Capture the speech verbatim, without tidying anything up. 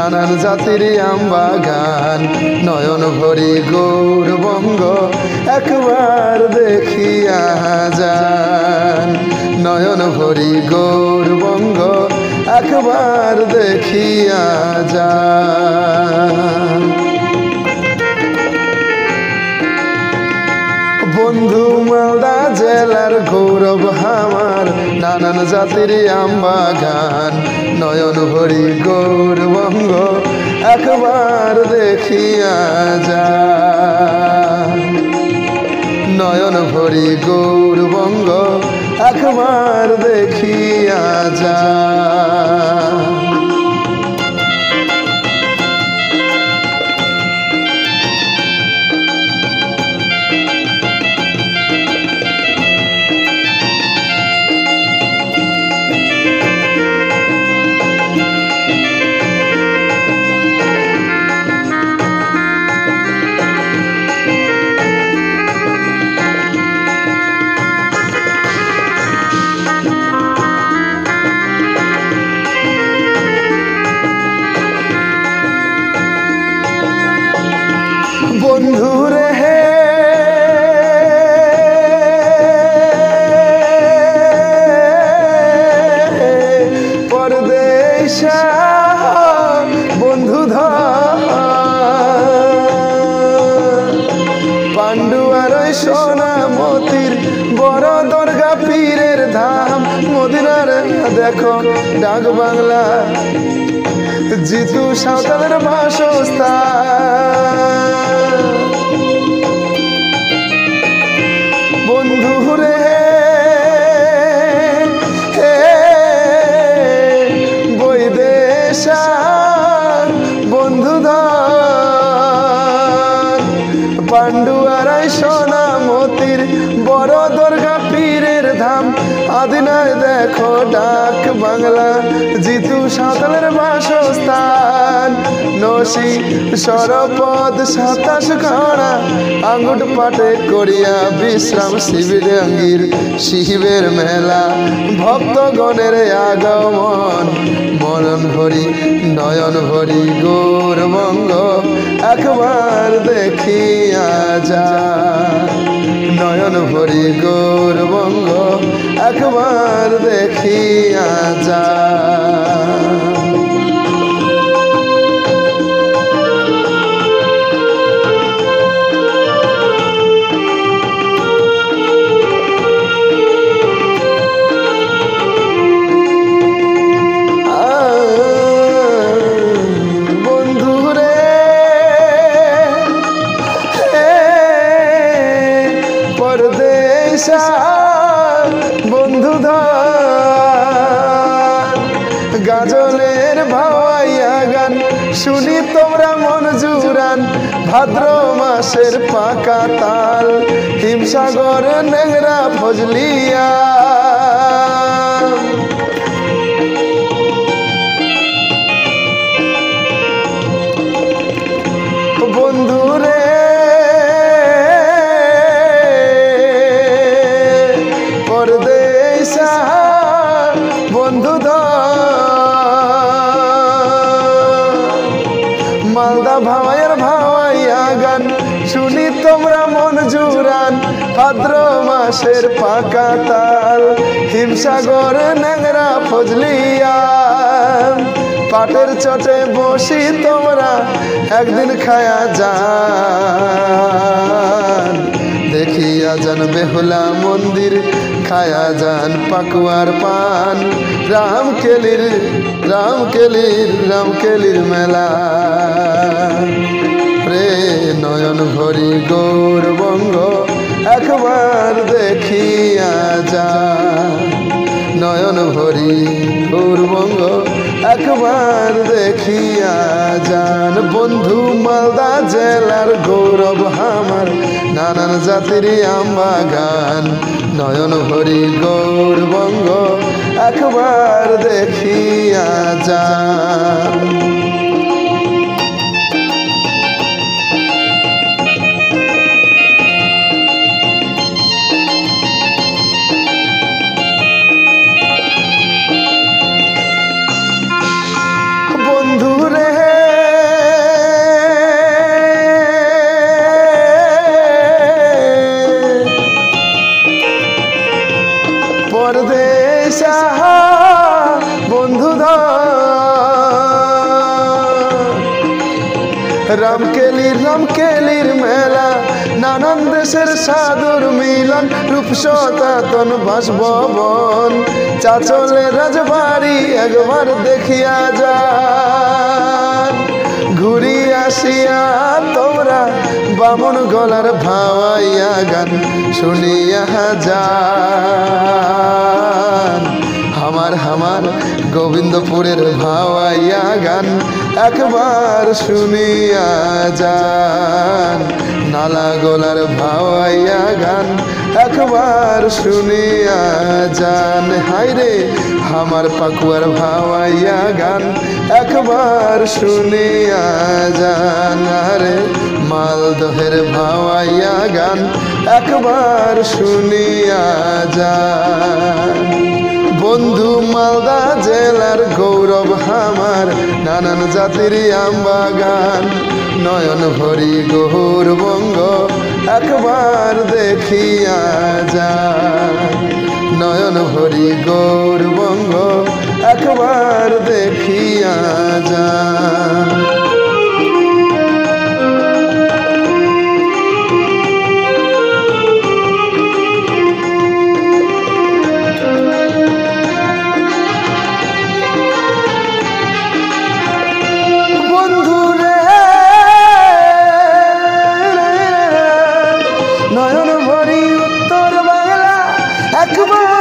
নানান জাতির আম বাগান নয়ন ভরি গৌরবঙ্গ একবার দেখিয়া যান নয়ন ভরি গৌরবঙ্গ একবার দেখিয়া যান বন্ধু মালদা জেলার গৌরব আমার নানান জাতির আম বাগান নয়ন ভরি গৌরবঙ্গ একবার দেখিয়া যান নয়ন ভরি গৌরবঙ্গ একবার দেখিয়া যান বন্ধুরে হে পরদেশা বন্ধু পাণ্ডু আর সোনা মতির বড় দুর্গা পীরের ধাম মদিনার দেখো ডাক বাংলা জিতু সাঁওতালের বাসস্থান বন্ধুরে হে বৈদেশা বন্ধুধন পাণ্ডু আড়াই সোনা মতির বড় দুর্গা পীরের ধাম আদিনায় দেখো ডাক বাংলা জিতু সাঁওতালের বাসস্থান নসি সরপদ সাতাশ খাড়া আঙ্গুট পাটে করিয়া বিশ্রাম শিবির আঙ্গির শিবের মেলা ভক্তগণের আগমন মনন ভরি নয়ন ভরি গৌরবঙ্গ একবার দেখিয়া যা নয়ন ভরি গৌরবঙ্গ একবার দেখিয়া যা বন্ধুধন গাজলের ভাওয়াইয়া গান শুনি তোমরা মন জুরান ভাদ্র মাসের পাকা তাল হিমসাগর নেংরা ফজলিয়া বন্ধুরে পরদেশা বন্ধুধন মালদা ভাওয়াইয়ের ভাওয়াইয়া গান শুনি তোমরা মন জুরান ভাদ্র মাসের পাকা তাল হিমসাগর নেংরা ফজলিয়া পাটের চটে বসি তোমরা একদিন খায়া যান দেখিয়া যান বেহুলা মন্দির খায়া যান পাকুয়ার পান রামকেলির রামকেলির রামকেলির মেলা রে নয়ন ভরি গৌরবঙ্গ একবার দেখিয়া যা নয়ন ভরি গৌরবঙ্গ একবার দেখিয়া যান বন্ধু মালদা জেলার গৌরব আমার নানান জাতির আম বাগান নয়ন ভরি গৌরবঙ্গ একবার দেখিয়া যান বন্ধুরে রামকেলির রামকেলির মেলা, নানান দেশের সাধুর মিলন, রূপসতাতন বাসভবন, চাচলে রাজবাড়ি একবার দেখিয়া যান। ঘুরি আসিয়া তোমরা বামন গলার ভাওয়াইয়া গান শুনিয়া যান। হামার হামার গোবিন্দপুরের ভাওয়াইয়া গান একবার শুনিয়া যান। নালা গলার ভাওয়াইয়া গান একবার শুনিয়া যান। হায়রে আমার পাকুয়ার ভাওয়াইয়া গান একবার শুনিয়া যান। আরে মালদহের ভাওয়াইয়া গান একবার শুনিয়া যান। বন্ধু মালদা জেলার গৌরব আমার, নানান জাতির আমবাগান, নয়ন ভরি গৌরবঙ্গ একবার দেখিয়া যান। নয়ন ভরি গৌরবঙ্গ একবার দেখিয়া যান। নয়ন ভরি উত্তর বাংলা একবার